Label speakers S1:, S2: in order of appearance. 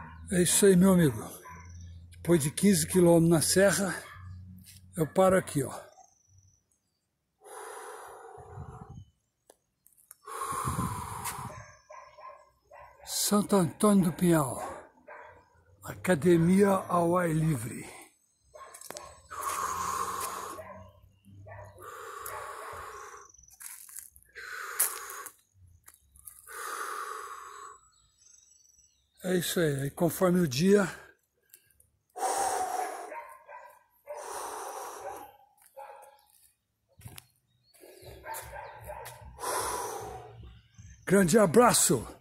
S1: É isso aí, meu amigo. Depois de 15 quilômetros na serra, eu paro aqui, ó. Santo Antônio do Pinhal, academia ao ar livre. É isso aí, conforme o dia, grande abraço!